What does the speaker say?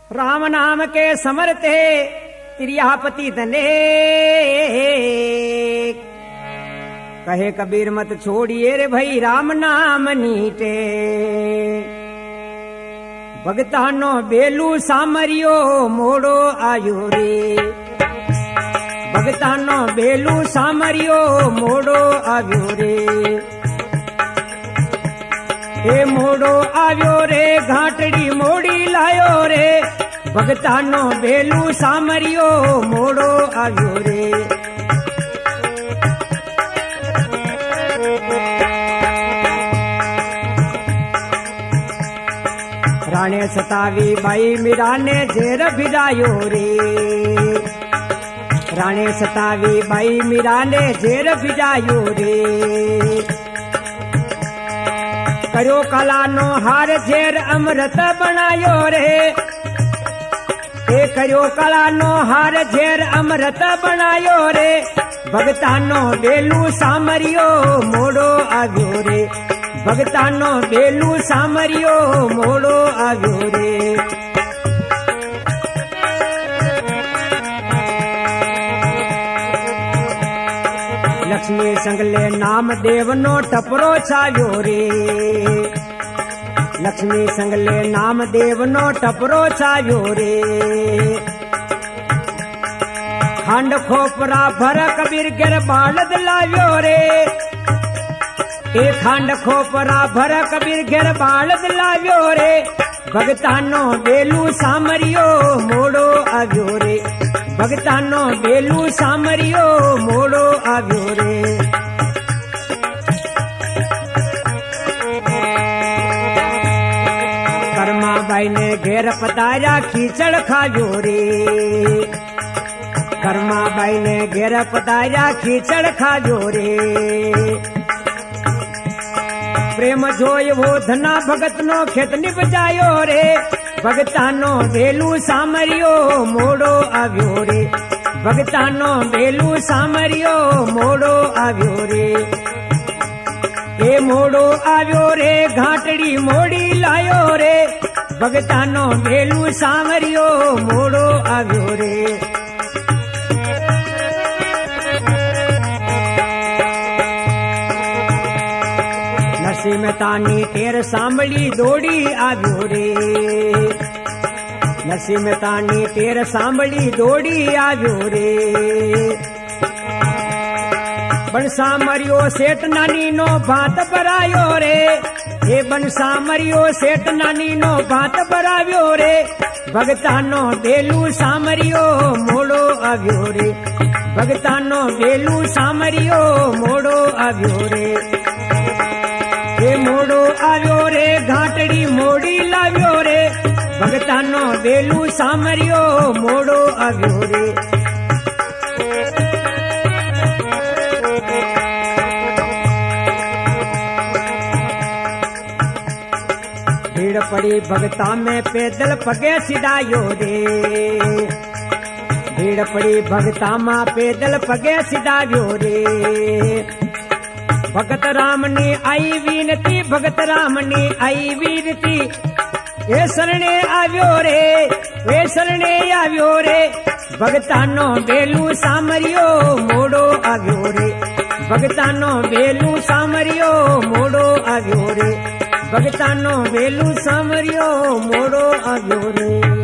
राम नाम के समरते त्रियापति धने। कहे कबीर मत छोड़िए रे भाई राम नाम नीटे। भगतानो बेलू सामरियो मोड़ो आयो रे। भगतानो बेलू सामरियो मोड़ो आयो रे। ए मोड़ो आयो रे घाटड़ी मोड़ी लायो रे। भगतानो बेलू सामरियो मोड़ो आयो रे। राणे सतावी बाई मीरा ने जेर भिड़ायो रे। राणे सतावी बाई मीरा ने जेर भिड़ायो रे। करो कलानो हार झेर अमृत बनायो रे। ए करो कलानो हार झेर अमृत बनायो रे। भगतानो बेलू सामरियो मोड़ो आव्यो रे। भगतानो बेलू सामरियो मोड़ो आव्यो रे। लक्ष्मी संगले नाम देवनो टपरो छायो रे। लक्ष्मी संगले नाम देवनो टपरो छायो रे। खंड खोपरा भर कबीर गिर बालद लाव्यो रे। ए खंड खोपरा भर कबीर गिर बालद लाव्यो रे। भगतानो बेलू सामरियो मोड़ो आव्यो रे। भगतानो बेलू सामरियो मोड़ो आव्यो रे। कर्मा बाई ने घेर पताया खींचड़ खाजो रे। कर्मा बाई ने घेर पताया खींचड़ खाजो रे। प्रेम जोय वो धना भगत नो खेत निपजायो रे। भगतानो बेलू सामरियो मोड़ो आव्यो रे। भगतानो बेलू सामरियो मोड़ो आव्यो रे। ए मोड़ो आव्यो रे घाटड़ी मोड़ी लायो रे। भगतानो बेलू सामरियो मोड़ो आव्यो रे। नरसिंह तानी तेर सांभली दौड़ी आव्यो रे। नरसिंह तानी तेर सांभली दौड़ी आव्यो रे। बनसा मरियो सेठ नानी नो भात भरायो रे। ए बनसा मरियो सेठ नानी नो भात भराव्यो रे। भगतानो बेलू सामरियो मोड़ो आव्यो रे। भगतानो बेलू सामरियो मोड़ो आव्यो रे। ए मोड़ो आव्यो रे घाटड़ी मोड़ी लाव्यो रे। भगतानो बेलू सामरियो मोड़ो आव्यो रे। भीड़ पड़ी भगता में पैदल पगे सिधायो रे। भीड़ पड़ी भगता में पैदल पगे सिधायो रे। भगत राम ने आई विनती भगत राम ने आई विनती। ए शरणे आव्यो रे। ए शरणे आव्यो रे। भगतानो बेलू सामरियो मोड़ो आव्यो रे। भगतानो बेलू सामरियो मोड़ो आव्यो रे। भगतानो बेलू सामरियो मोड़ो आव्यो रे।